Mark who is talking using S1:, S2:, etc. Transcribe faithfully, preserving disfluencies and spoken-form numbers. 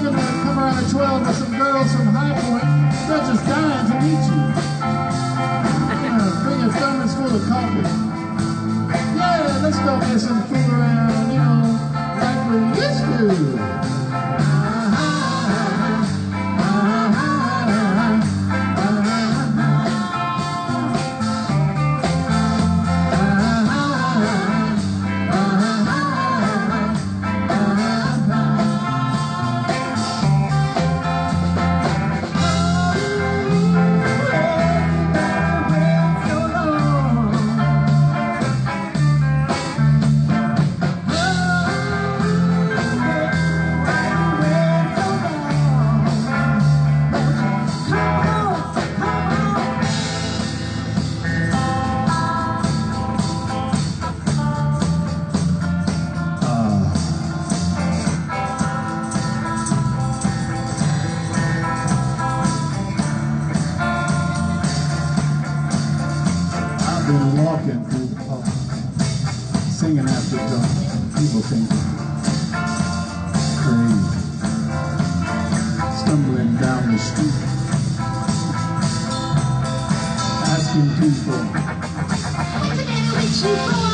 S1: gonna come around at twelve with some girls from High Point. They're just dying to meet you. Yeah, bring a thermos full of coffee. Yeah, let's go get some food around, you know, like we used to. Been walking through the park, singing after dark. People thinking crazy, stumbling down the street, asking people, what's the matter with you, boy?